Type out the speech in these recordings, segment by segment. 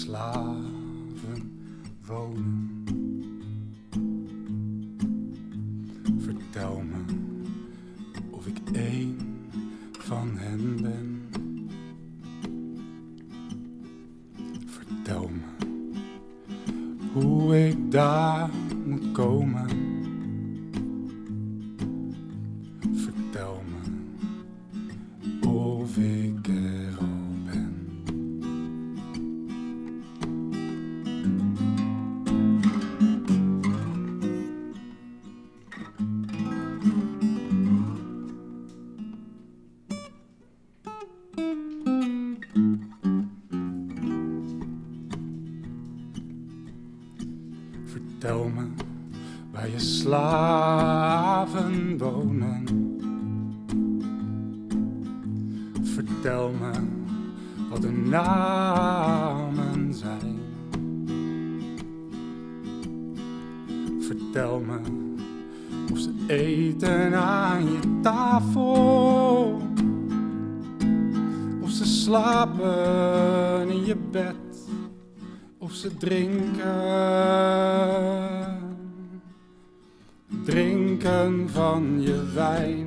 slaven wonen. Vertel me of ik één van hen ben. Vertel me hoe ik daar moet komen. Vertel me of ik er al ben. Vertel me waar je slaven wonen. Vertel me wat de namen zijn. Vertel me of ze eten aan je tafel, of ze slapen in je bed, of ze drinken van je wijn.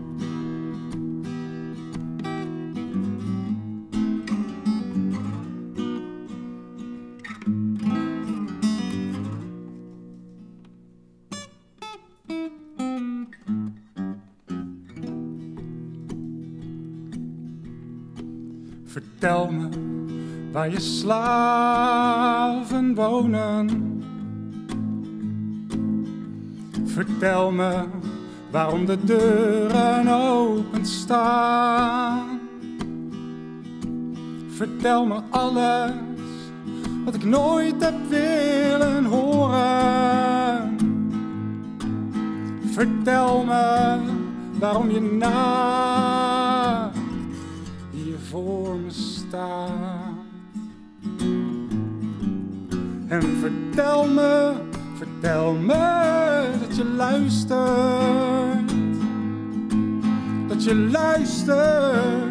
Vertel me waar je slaven wonen. Vertel me waarom de deuren open staan. Vertel me alles wat ik nooit heb willen horen. Vertel me waarom je naakt hier voor me staat. En vertel me dat je luistert. Dat je luistert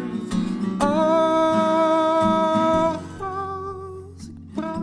als ik praat.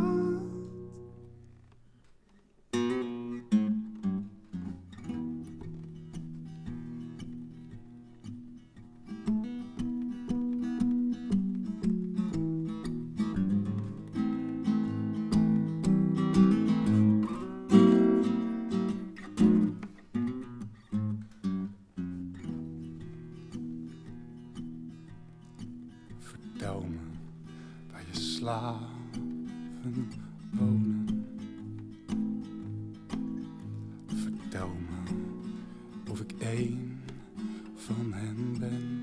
Vertel me waar je slaven wonen. Vertel me of ik één van hen ben.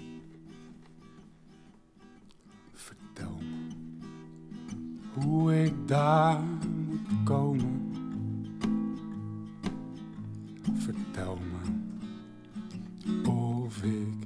Vertel me hoe ik daar moet komen. Vertel me of ik